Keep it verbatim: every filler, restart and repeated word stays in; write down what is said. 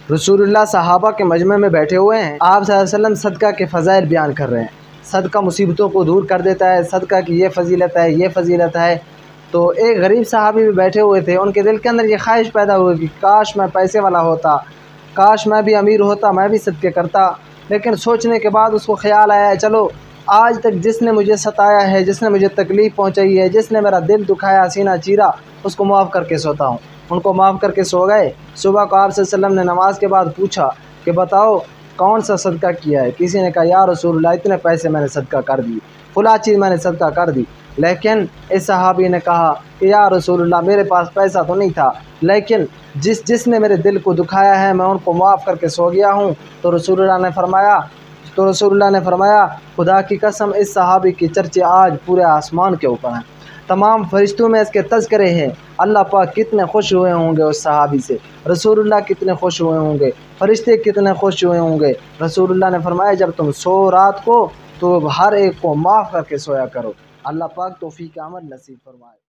रसूलुल्लाह सहाबा के मजमे में बैठे हुए हैं। आप सल्लल्लाहु अलैहि वसल्लम सदका के फ़ज़ाइल बयान कर रहे हैं। सदका मुसीबतों को दूर कर देता है, सदका की ये फजीलत है, ये फजीलत है। तो एक गरीब सहाबी भी बैठे हुए थे, उनके दिल के अंदर ये ख्वाहिश पैदा हुई कि काश मैं पैसे वाला होता, काश मैं भी अमीर होता, मैं भी सदक़े करता। लेकिन सोचने के बाद उसको ख्याल आया, चलो आज तक जिसने मुझे सताया है, जिसने मुझे तकलीफ़ पहुंचाई है, जिसने मेरा दिल दुखाया, सीना चीरा, उसको माफ़ करके सोता हूँ। उनको माफ़ करके सो गए। सुबह को आप सल्लल्लाहु अलैहि वसल्लम ने नमाज के बाद पूछा कि बताओ कौन सा सदका किया है। किसी ने कहा या रसूलुल्लाह इतने पैसे मैंने सदका कर दी, फला चीज़ मैंने सदका कर दी। लेकिन इस सहाबी ने कहा कि या रसूलुल्लाह मेरे पास पैसा तो नहीं था, लेकिन जिस जिसने मेरे दिल को दुखाया है मैं उनको माफ़ करके सो गया हूँ। तो रसूलुल्लाह ने फरमाया तो रसूलुल्लाह ने फरमाया खुदा की कसम इस सहाबी की चर्चे आज पूरे आसमान के ऊपर हैं, तमाम फरिश्तों में इसके तज़किरे हैं। अल्लाह पाक कितने खुश हुए होंगे उस सहाबी से, रसूलुल्लाह कितने खुश हुए होंगे, फरिश्ते कितने खुश हुए होंगे। रसूलुल्लाह ने फरमाया जब तुम सो रात को तो हर एक को माफ़ करके सोया करो। अल्लाह पाक तौफीक अमल नसीब फरमाए।